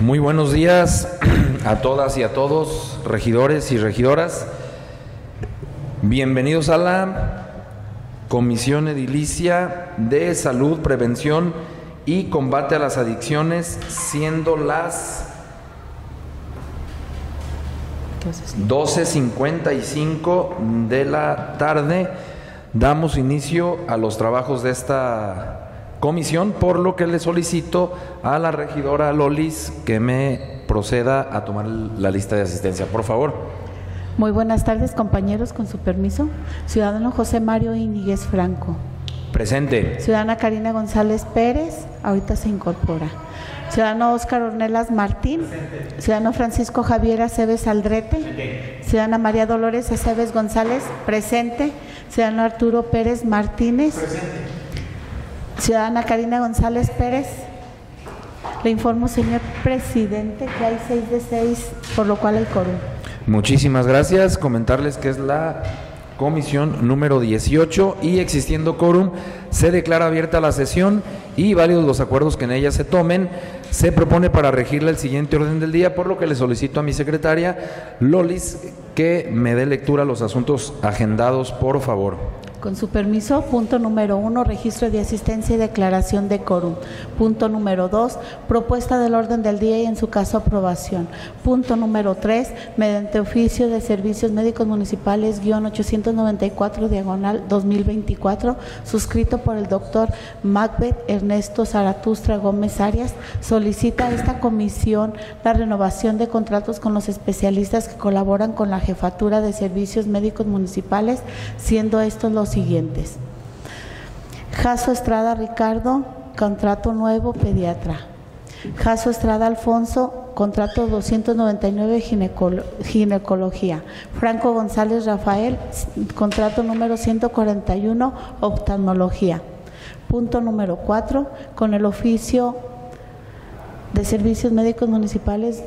Muy buenos días a todas y a todos, regidores y regidoras. Bienvenidos a la Comisión Edilicia de Salud, Prevención y Combate a las Adicciones, siendo las 12:55 de la tarde. Damos inicio a los trabajos de esta comisión, por lo que le solicito a la regidora Lolis que me proceda a tomar la lista de asistencia, por favor. Muy buenas tardes, compañeros, con su permiso. Ciudadano José Mario Íñiguez Franco. Presente. Ciudadana Karina González Pérez, ahorita se incorpora. Ciudadano Óscar Ornelas Martín. Presente. Ciudadano Francisco Javier Aceves Aldrete. Presente. Ciudadana María Dolores Aceves González. Presente. Ciudadano Arturo Pérez Martínez. Presente. Ciudadana Karina González Pérez. Le informo, señor presidente, que hay 6 de 6, por lo cual hay quórum. Muchísimas gracias. Comentarles que es la comisión número 18 y existiendo quórum, se declara abierta la sesión y válidos los acuerdos que en ella se tomen. Se propone para regirle el siguiente orden del día, por lo que le solicito a mi secretaria, Lolis, que me dé lectura a los asuntos agendados, por favor. Con su permiso, punto número 1, registro de asistencia y declaración de quórum. Punto número 2, propuesta del orden del día y en su caso aprobación. Punto número 3, mediante oficio de servicios médicos municipales _894/2024, suscrito por el doctor Macbeth Ernesto Zaratustra Gómez Arias, solicita a esta comisión la renovación de contratos con los especialistas que colaboran con la Jefatura de Servicios Médicos Municipales, siendo estos los siguientes: Jasso Estrada Ricardo, contrato nuevo, pediatra. Jasso Estrada Alfonso, contrato 299, ginecología. Franco González Rafael, contrato número 141, oftalmología. Punto número 4, con el oficio de Servicios Médicos Municipales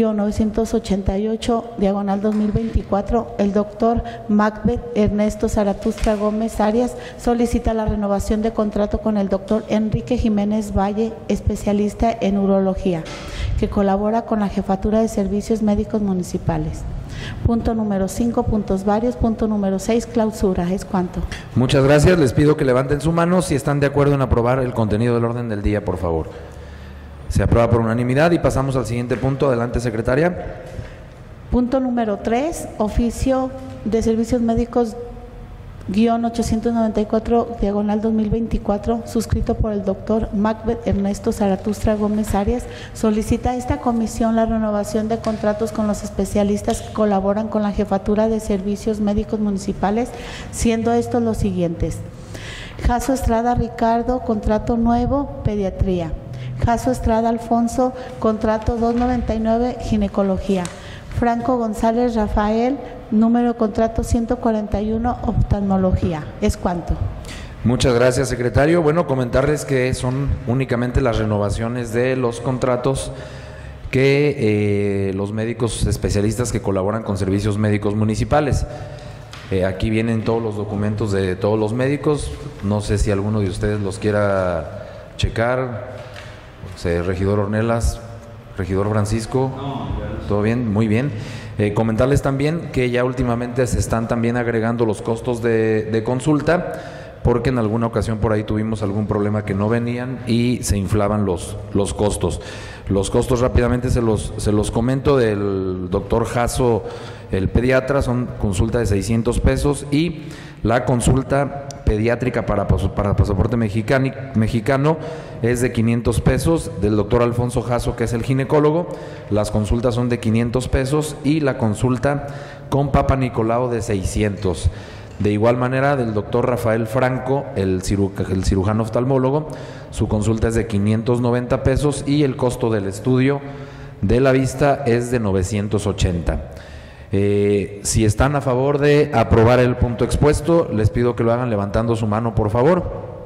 _988/2024, el doctor Macbeth Ernesto Zaratustra Gómez Arias solicita la renovación de contrato con el doctor Enrique Jiménez Valle, especialista en urología, que colabora con la Jefatura de Servicios Médicos Municipales. Punto número 5, puntos varios. Punto número 6, clausura. ¿Es cuánto? Muchas gracias. Les pido que levanten su mano si están de acuerdo en aprobar el contenido del orden del día, por favor. Se aprueba por unanimidad y pasamos al siguiente punto. Adelante, secretaria. Punto número 3, oficio de servicios médicos _894/2024, suscrito por el doctor Macbeth Ernesto Zaratustra Gómez Arias, solicita a esta comisión la renovación de contratos con los especialistas que colaboran con la Jefatura de Servicios Médicos Municipales, siendo estos los siguientes: Jasso Estrada Ricardo, contrato nuevo, pediatría. Jasso Estrada Alfonso, contrato 299, ginecología. Franco González Rafael, número de contrato 141, oftalmología. ¿Es cuánto? Muchas gracias, secretario. Bueno, comentarles que son únicamente las renovaciones de los contratos que los médicos especialistas que colaboran con servicios médicos municipales. Aquí vienen todos los documentos de todos los médicos. No sé si alguno de ustedes los quiera checar. Regidor Ornelas, regidor Francisco, ¿todo bien? Muy bien. Comentarles también que ya últimamente se están también agregando los costos de consulta, porque en alguna ocasión por ahí tuvimos algún problema que no venían y se inflaban los costos. Los costos rápidamente se los comento. Del doctor Jasso, el pediatra, son consulta de 600 pesos y la consulta pediátrica para pasaporte mexicano es de 500 pesos. Del doctor Alfonso Jasso, que es el ginecólogo, las consultas son de 500 pesos y la consulta con Papa Nicolau de 600. De igual manera, del doctor Rafael Franco, el cirujano oftalmólogo, su consulta es de 590 pesos y el costo del estudio de la vista es de 980. Si están a favor de aprobar el punto expuesto, les pido que lo hagan levantando su mano, por favor.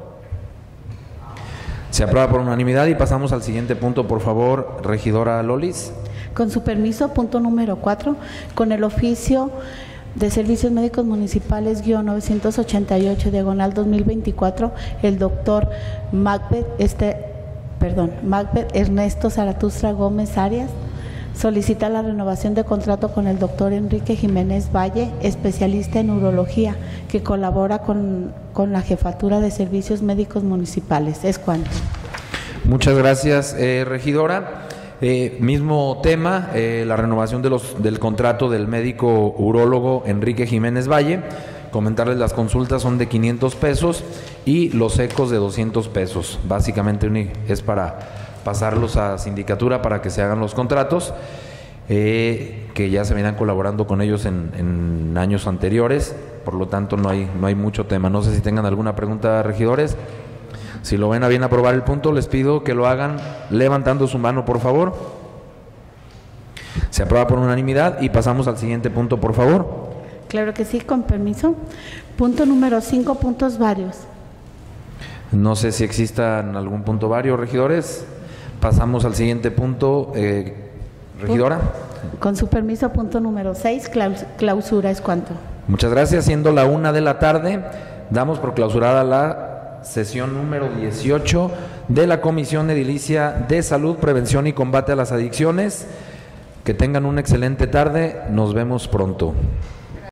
Se aprueba por unanimidad y pasamos al siguiente punto, por favor, regidora Lolis. Con su permiso, punto número 4, con el oficio de Servicios Médicos Municipales _988/2024, el doctor Macbeth Macbeth Ernesto Zaratustra Gómez Arias solicita la renovación de contrato con el doctor Enrique Jiménez Valle, especialista en urología, que colabora con la Jefatura de Servicios Médicos Municipales. Es cuanto. Muchas gracias, regidora. Mismo tema, la renovación del contrato del médico urólogo Enrique Jiménez Valle. Comentarles, las consultas son de 500 pesos y los ecos de 200 pesos. Básicamente es para pasarlos a sindicatura para que se hagan los contratos, que ya se venían colaborando con ellos en años anteriores, por lo tanto no hay mucho tema. No sé si tengan alguna pregunta, regidores. Si lo ven a bien aprobar el punto, les pido que lo hagan levantando su mano, por favor. Se aprueba por unanimidad y pasamos al siguiente punto, por favor. Claro que sí, con permiso. Punto número 5, puntos varios. No sé si existan algún punto vario, regidores. Pasamos al siguiente punto, regidora. Con su permiso, punto número 6, clausura. Es cuanto. Muchas gracias. Siendo la 1 de la tarde, damos por clausurada la sesión número 18 de la Comisión Edilicia de Salud, Prevención y Combate a las Adicciones. Que tengan una excelente tarde. Nos vemos pronto.